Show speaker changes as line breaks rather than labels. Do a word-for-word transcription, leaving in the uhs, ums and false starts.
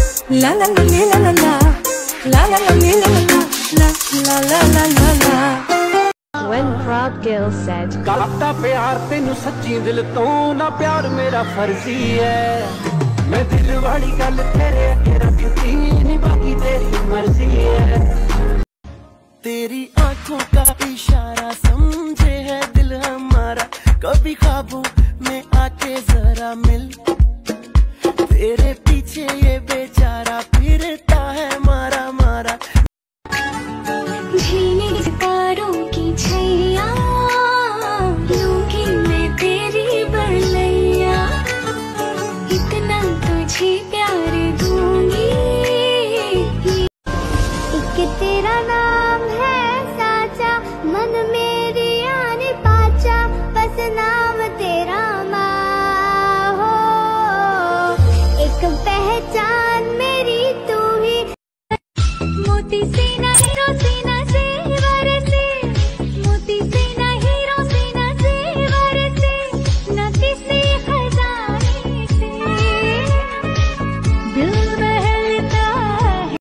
La la la la la la la la la la la la la la la la.
When Proud Girl said,
करता प्यार तेनू सच्ची दिल तो ना प्यार मेरा फर्जी है मैं दिल वाली गल तेरे अगे रखती नहीं बाकी तेरी मर्जी है
तेरी आंखों का इशारा समझे है दिल हमारा कभी ख्वाबों में आके जरा मिल तेरे पीछे ये बेचारा फिरता है मारा मारा
झीने सितारों की छैया लूंगी मैं तेरी बड़लैया इतना तुझे प्यार दूंगी एक तेरा नाम है साचा मन मेरी आने पाचा बस नाम तेरा माँ हो एक पहचान मेरी तू ही मोती सी ना हीरो से